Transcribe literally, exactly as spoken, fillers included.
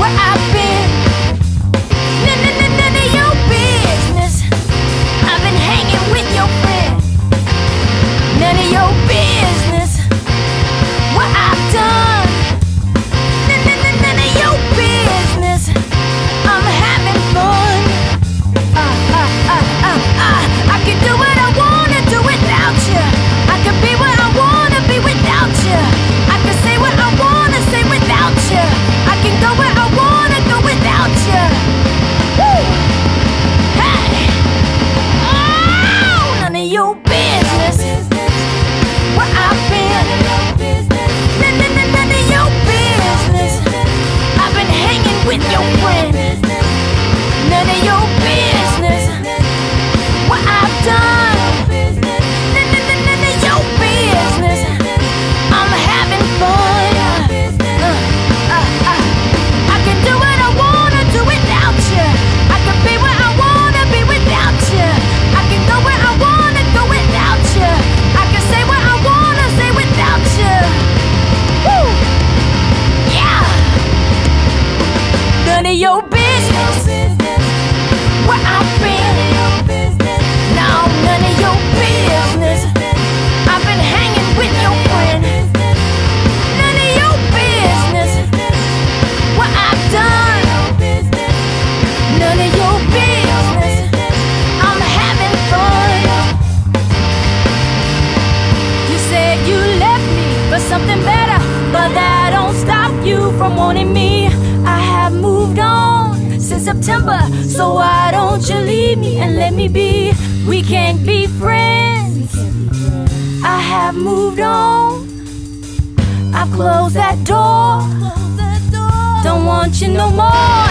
where I've been. None, none, none, none of your business. I've been hanging with your friend. None of your business what I've done. None, none, none, none of your business. I'm having fun. Uh, uh, uh, uh, uh. I can do what I wanna do without you. I can be what I wanna be without you. I can say what I wanna say without you. I can go where I wanna go without you. Woo! Hey! Oh, none of your business where I've been. None, none, none, none of your business. I've been hanging with your friend. None of your business what I've done. None, none, none, none of your business. I'm having fun. Uh, uh, uh. I can do what I wanna do without you. I can be where I wanna be without you. I can go where I wanna go without you. I can say what I wanna say without you. Woo! Yeah! None of your business where I've been. No, none of your business. I've been hanging with your friend. None of your business what I've done. None of your business. I'm having fun. You said you left me for something better, but that don't stop you from wanting me. I have moved on since September, so why don't you leave me and let me be? We can't be friends. I have moved on. I've closed that door. Don't want you no more.